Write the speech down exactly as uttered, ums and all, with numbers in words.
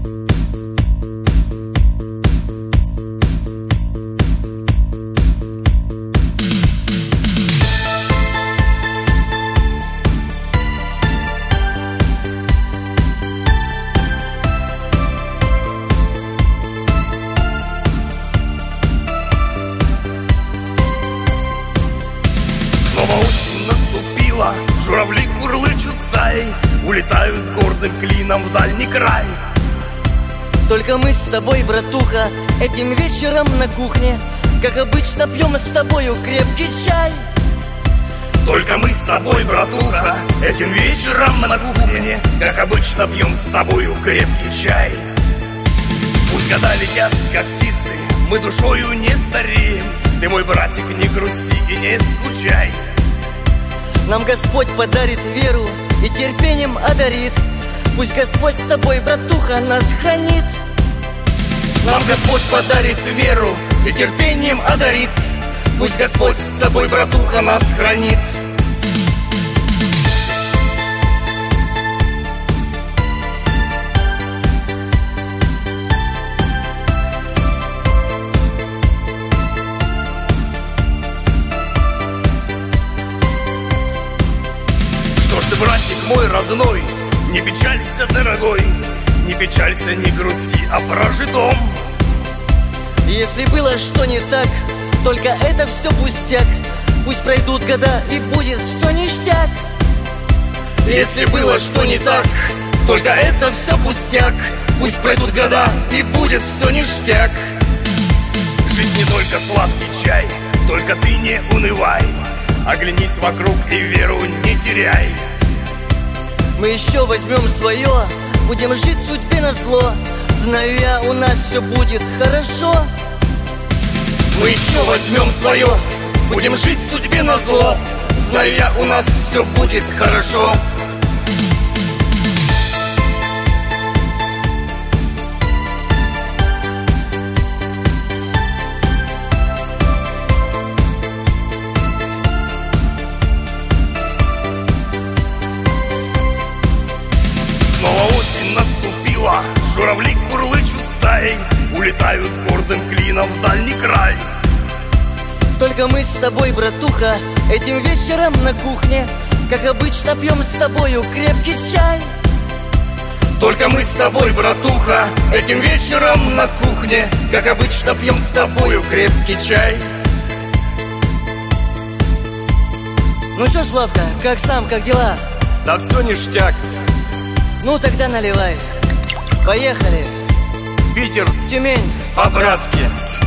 Снова осень наступила, журавли курлычут стаей, улетают гордым клином в дальний край. Только мы с тобой, братуха, этим вечером на кухне, как обычно, пьем с тобою крепкий чай. Только мы с тобой, братуха, этим вечером на кухне, как обычно, пьем с тобою крепкий чай. Пусть года летят, как птицы, мы душою не стареем. Ты, мой братик, не грусти и не скучай. Нам Господь подарит веру и терпением одарит. Пусть Господь с тобой, братуха, нас хранит. Нам Господь подарит веру и терпением одарит. Пусть Господь с тобой, братуха, нас хранит. Что ж ты, братик мой родной, не печалься, дорогой, не печалься, не грусти о прожитом. Если было что не так, только это все пустяк. Пусть пройдут года и будет все ништяк. Если было что не так, только это все пустяк. Пусть пройдут года и будет все ништяк. Жизнь не только сладкий чай, только ты не унывай. Оглянись вокруг и веру не теряй. Мы еще возьмем свое, будем жить судьбе назло. Знаю я, у нас все будет хорошо. Мы еще возьмем свое, будем жить судьбе назло. Знаю я, у нас все будет хорошо. Снова осень наступила, журавли курлычут стаей, улетают гордым клином в дальний край. Только мы с тобой, братуха, этим вечером на кухне, как обычно, пьем с тобою крепкий чай. Только мы с тобой, братуха, этим вечером на кухне, как обычно, пьем с тобою крепкий чай. Ну чё, Славка, как сам, как дела? Да все ништяк. Ну тогда наливай. Поехали. Питер, Тюмень. по-братски.